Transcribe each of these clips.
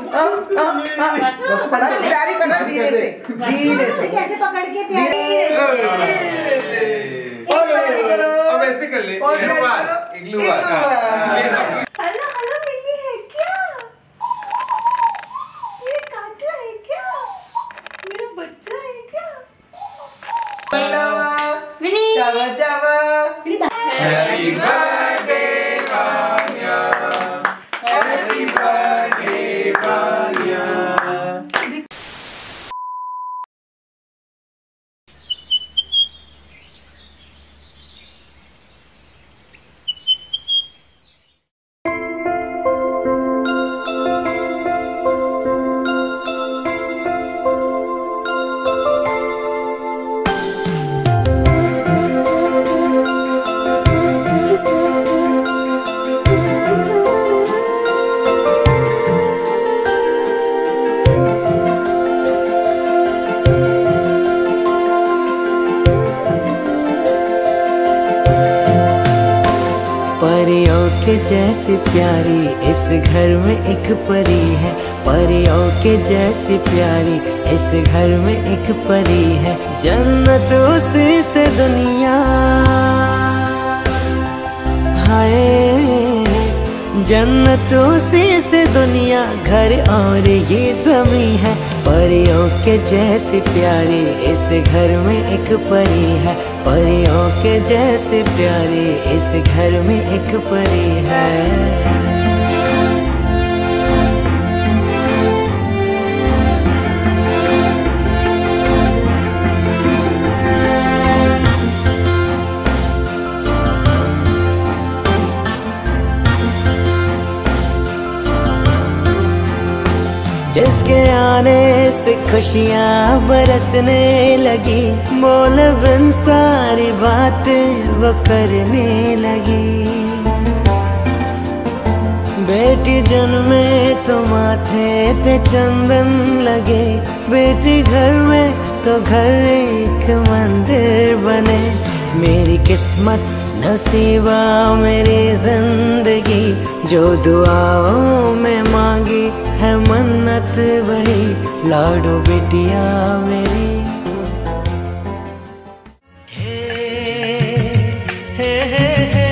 बस प्यारी करना, धीरे से धीरे से, कैसे पकड़ के प्यारी करो। अब ऐसे कर ले, इग्लू बार। हेलो हेलो, ये है क्या? ये काटा है क्या? मेरा बच्चा है क्या? जावा जावा। Happy birthday Kanya, happy birthday Kanya. परियों के जैसी प्यारी इस घर में एक परी है, परियों के जैसी प्यारी इस घर में एक परी है। जन्नत उसी से दुनिया, हाय जन्नत उसी से दुनिया, घर और ये ज़मीं है। परियों के जैसी प्यारी इस घर में एक परी है, परियों के जैसी प्यारी इस घर में एक परी है। जिसके आने से खुशियाँ बरसने लगी, बोल बिन सारी बातें वो करने लगी। बेटी जन्मे तो माथे पे चंदन लगे, बेटी घर में तो घर एक मंदिर बने। मेरी किस्मत नसीबा मेरी जिंदगी, जो दुआओं में मांगी है मन्नत वही, लाडो बेटिया मेरी। हे हे हे हे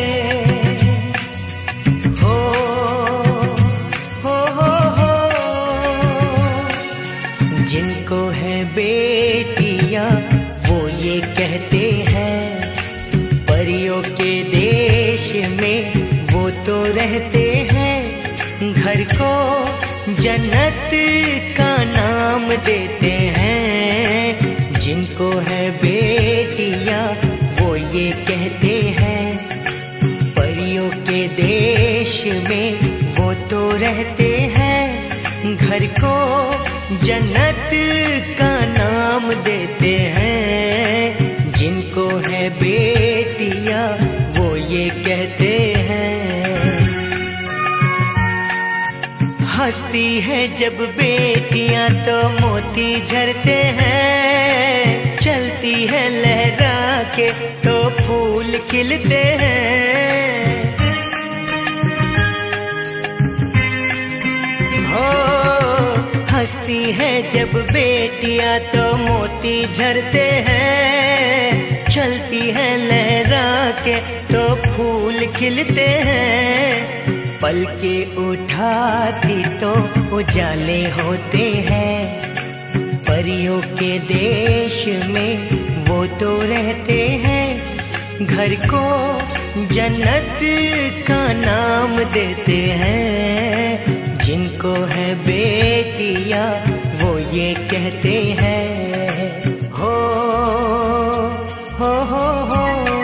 हो जिनको है बेटियां वो ये कहते हैं, परियों के देश में वो तो रहते हैं। घर को जन्नत का नाम देते हैं। जिनको है बेटियां वो ये कहते हैं, परियों के देश में वो तो रहते हैं। घर को जन्नत का नाम देते हैं। जिनको है बेटियां वो ये कहते हैं। हंसती है जब बेटियां तो मोती झरते हैं, चलती है लहरा के तो फूल खिलते हैं। हो हंसती है जब बेटियां तो मोती झरते हैं, चलती है लहरा के तो फूल खिलते हैं। पल के उठाती तो उजाले होते हैं। परियों के देश में वो तो रहते हैं। घर को जन्नत का नाम देते हैं। जिनको है बेटियां वो ये कहते हैं। हो हो हो हो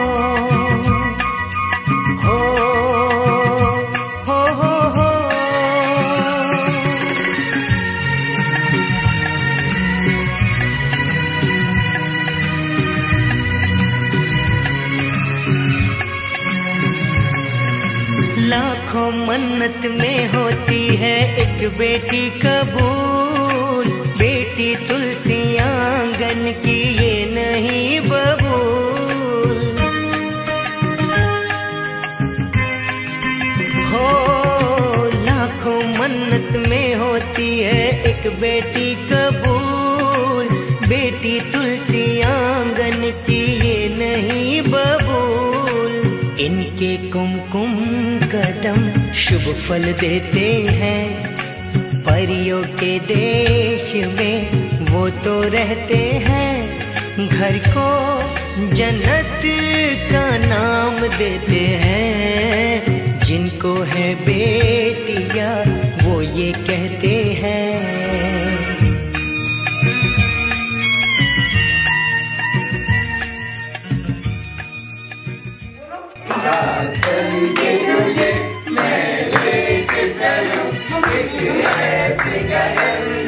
लाखों मन्नत में होती है एक बेटी कबूल। बेटी तुलसी आंगन की ये नहीं बबूल। हो लाखों मन्नत में होती शुभ फल देते हैं। परियों के देश में वो तो रहते हैं, घर को जन्नत का नाम देते हैं। जिनको है बेटियां वो ये कहते हैं। चलिए तुझे मैं लेके चलूं, एक ऐसे गगन